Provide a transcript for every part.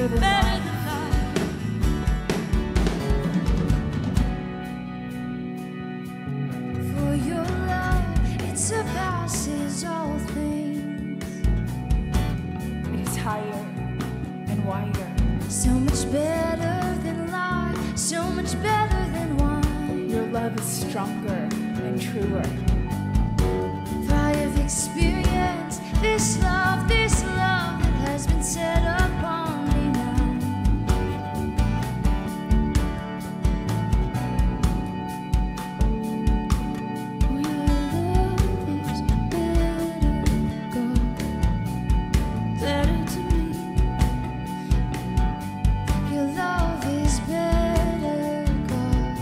better than life. For your love, it surpasses all things. It is higher and wider. So much better than life, so much better than wine. Your love is stronger and truer. For I have experienced this love that has been set upon me now. Your love is better, God, better to me. Your love is better, God.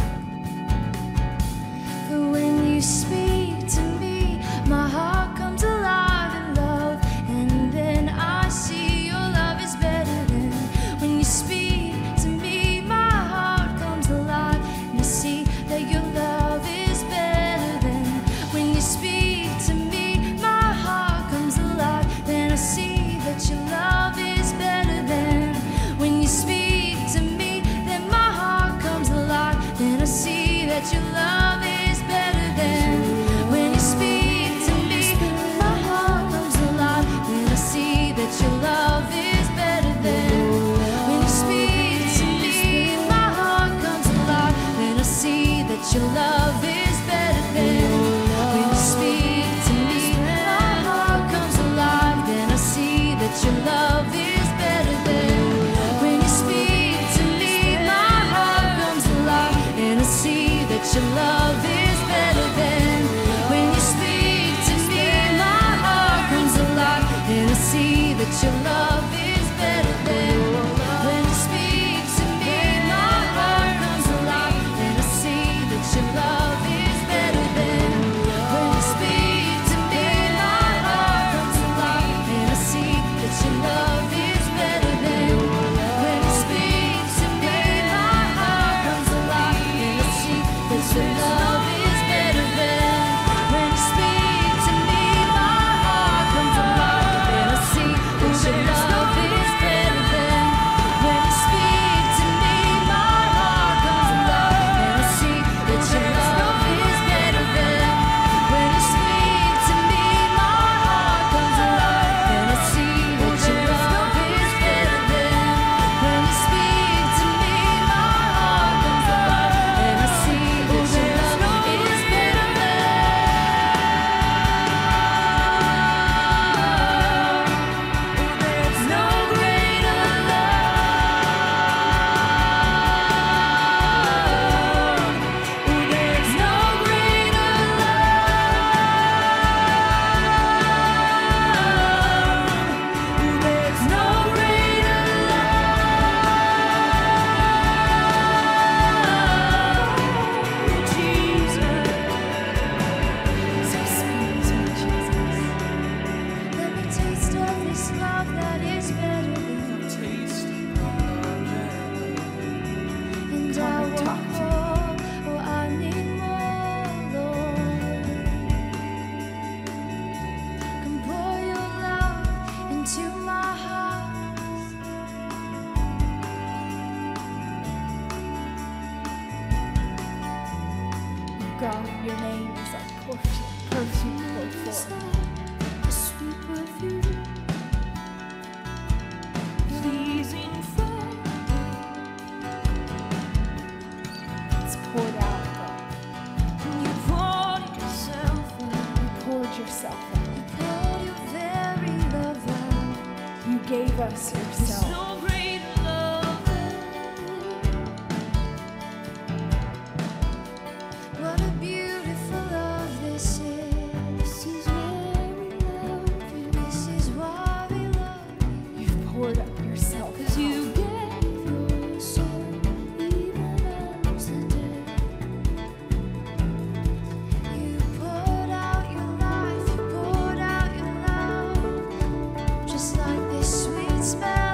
For when you speak to me, my heart comes alive in love, and then I see your love is better than. When you speak to me, my heart comes alive, and I see that your love is better than. When you speak to me, my heart comes alive, then I see that your love is better than. When you speak to me, then my heart comes alive, then I see that your love is better than. When you speak to me, my heart comes alive, then I see that your love is better than. When you speak to me, my heart comes alive, then I see that your love is better than. When you speak to me, my heart comes alive, then I see that your love is better than. When you speak to me, my heart comes alive, and I see that your love is better than. When you speak to me, my heart comes alive, and I see that your love is better than. When you speak to me, my heart comes alive, and I see that your love is better than. When you speak to me, my heart comes alive, and I see that your love is better than. When you speak to me, my heart comes alive, and I see that your love is better than. When you speak to me, my heart comes alive, and I see that your love is better than. When you speak to me, my heart comes alive, and I see that your love is better than. When you speak to me, my heart comes alive, and I see that your love is better than. When you speak to me, my heart comes alive, and I see that your love is better than. There's no greater love. There's no greater love. There's no greater love. Jesus. So sweet, Jesus. Let me taste of this love that is better than. And I want more, oh, I need more, Lord. Come pour your love into my heart. God, your name is like perfume poured forth. A sweet perfume, pleasing from. It's poured out, God. You poured yourself out. You poured yourself out. You poured your very love out. You gave us There's yourself. no greater love. What a beautiful love this is. This is where we love you. This is why we love you. You've poured up yourself. 'Cause you gave your soul even unto death. You poured out your life. You poured out your love. Just like this sweet smell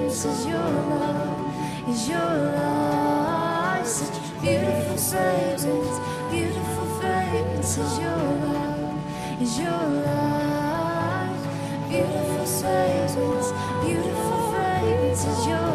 fragrance is your love, is your love. Such beautiful fragrance, beautiful fragrance is your love, is your love. Beautiful fragrance, beautiful fragrance is your